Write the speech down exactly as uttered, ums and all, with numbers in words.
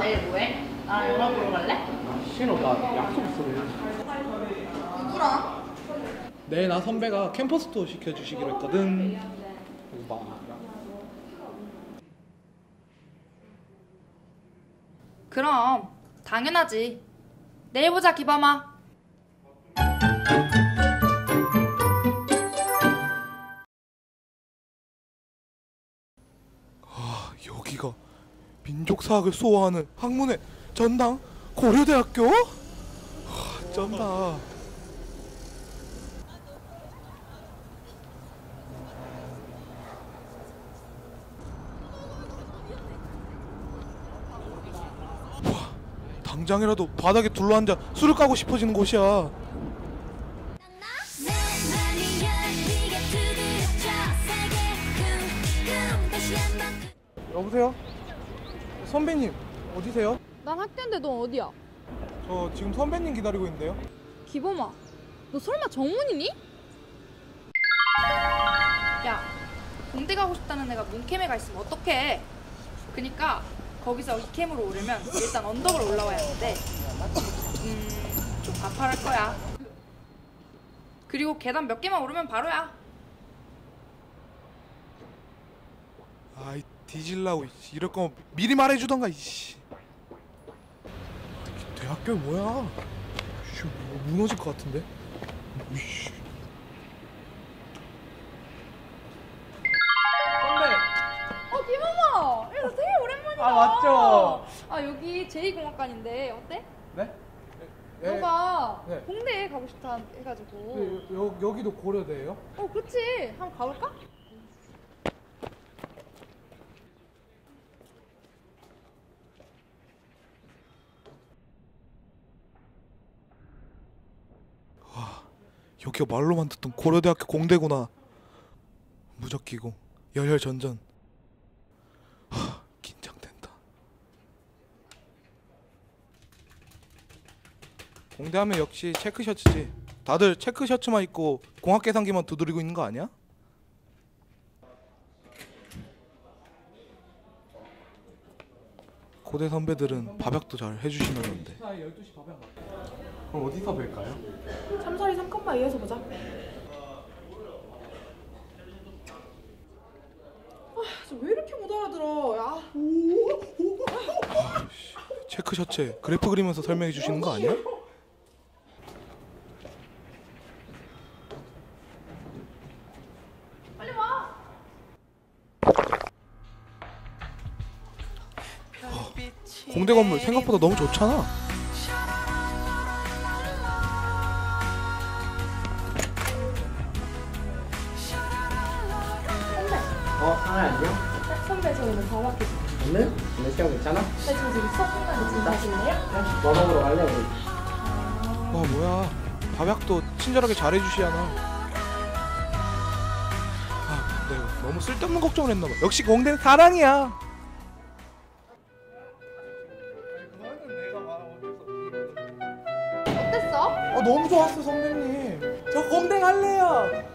내일 뭐해? 나랑 영화 보러 갈래? 싫어, 나 약속 있어. 누구랑? 내일 나 선배가 캠퍼스 투어 시켜주시기로 했거든. 봐. 그럼 당연하지. 내일 보자, 기범아. 아, 여기가 민족사학을 수호하는 학문의 전당 고려대학교? 아, 쩐다. 와, 당장이라도 바닥에 둘러앉아 술을 까고 싶어지는 곳이야. 여보세요? 선배님 어디세요? 난 학교인데 넌 어디야? 저 지금 선배님 기다리고 있는데요. 기범아, 너 설마 정문이니? 야, 공대 가고 싶다는 애가 문캠에 가 있으면 어떡해? 그니까 거기서 이캠으로 오려면 일단 언덕을 올라와야 하는데 음... 좀 가파를 거야. 그리고 계단 몇 개만 오르면 바로야. 아이 뒤질라고. 이럴 거면 미리 말해주던가. 이씨. 대학교 뭐야? 씨, 뭐 무너질 것 같은데? 이씨. 선배. 어, 기범아! 야, 너 되게 오랜만이다. 아, 맞죠? 아, 여기 제이공학관인데 어때? 네? 네. 너가 네. 공대에 가고 싶다 해가지고. 네, 여, 여기도 고려대예요? 어, 그렇지. 한번 가볼까? 여기가 말로만 듣던 고려대학교 공대구나. 무적기고 열혈전전. 하, 긴장된다. 공대하면 역시 체크셔츠지. 다들 체크셔츠만 입고 공학계산기만 두드리고 있는 거 아니야? 고대 선배들은 밥약도 잘 해주시는데. 그럼 어디서 뵐까요? 삼설이 삼 컴마 이어서 보자. 아, 왜 이렇게 못 알아들어? 야. 체크 셔츠에 그래프 그리면서 설명해 주시는 거 아니야? 빨리 와. 공대 건물 생각보다 너무 좋잖아. 어, 하나 안녕? 선배, 저희는 다 왔겠지. 오늘? 오늘 시험 괜찮아? 네, 저 지금 수업 끝나는데 지금 가실래요? 뭐 먹으러 갈래, 우리? 와, 뭐야. 밥약도 친절하게 잘해주시잖아. 아, 내가 너무 쓸데없는 걱정을 했나봐. 역시 공대는 사랑이야. 어땠어? 아, 너무 좋았어 선배님. 저 공대 갈래요.